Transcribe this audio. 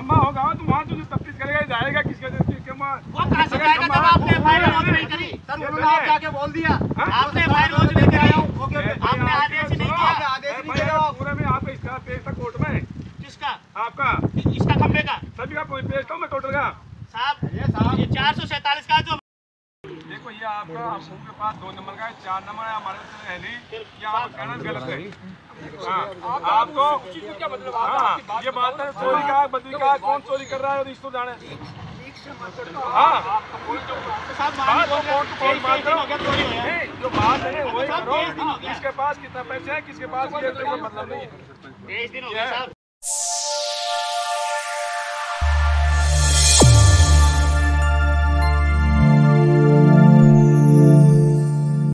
होगा तो वहाँ तुझे तफ्तीश करेगा, जाएगा किसके वो कहाँ से जाएगा जब आपने फाइल लॉन्च नहीं करी? सर उन्होंने आप जाके बोल दिया आपने फाइल लॉन्च नहीं करी, आपने आदेश नहीं किया। पूरे में आपका इसका पेश था कोर्ट में। किसका? आपका, इसका खंबे का सभी का पेश था मैं टोटल का। साहब ये 447 का जो देखो ये आपका के पास 2 नंबर का है, 4 नंबर है हमारे है नहीं, ये आप कहना गलत है। आपको क्या मतलब? हाँ ये बात है, चोरी का बदली का कौन चोरी कर रहा है इसको जाने। हाँ जो बात है वही करो, किसके पास कितना पैसा है, किसके पास ये मतलब नहीं है। 23 दिन हो गए साहब।